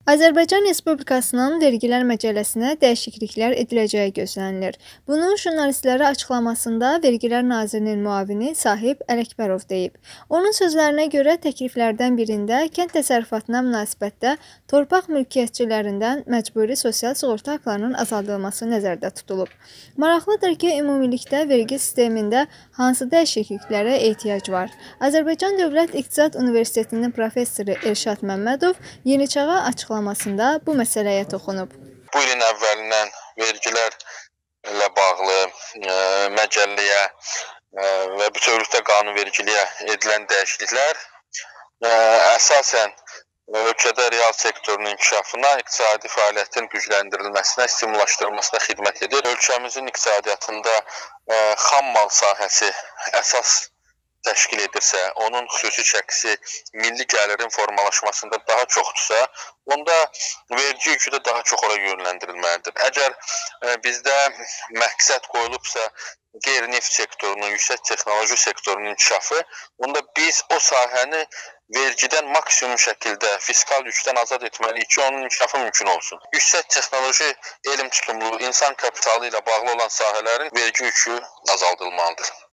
Azərbaycan Respublikasının Vergilər Məcəlləsinə dəyişikliklər ediləcəyi gözlənilir. Bunu jurnalistlərə açıqlamasında Vergilər Nazirinin müavini Sahib Ələkbərov deyib. Onun sözlərinə görə təkliflərdən birində kənd təsərrüfatına münasibətdə torpaq mülkiyyətçilərindən məcburi sosial sığorta haqlarının azaldılması nəzərdə tutulub. Maraqlıdır ki, ümumilikdə vergi sistemində hansı dəyişikliklərə ehtiyac var? Azərbaycan Dövlət İqtisad Universitetinin professoru Elşad Məmmədov Yeniçağa açıqlamasında bu məsələyə toxunub. Bu ilin əvvəlindən vergilərlə bağlı məcəlləyə və bütövlükdə qanunvericiliyə edilən dəyişikliklər əsasən ölkədə real sektorun inkişafına, iqtisadi fəaliyyətin gücləndirilməsinə, stimullaşdırılmasına xidmət edir. Ölkəmizin iqtisadiyyatında xam mal sahəsi əsas təşkil edirsə, onun xüsusi çəkisi milli gəlirin formalaşmasında daha çoxdursa, onda vergi yükü də daha çox ora yönləndirilməlidir. Əgər bizdə məqsəd qoyulubsa qeyri-neft sektorunun, yüksək texnoloji sektorunun inkişafı, onda biz o sahəni vergidən maksimum şəkildə fiskal yükdən azad etməliyik ki, onun inkişafı mümkün olsun. Yüksək texnoloji, elm tutumlu, insan kapitalı ilə bağlı olan sahələrin vergi yükü azaldılmalıdır.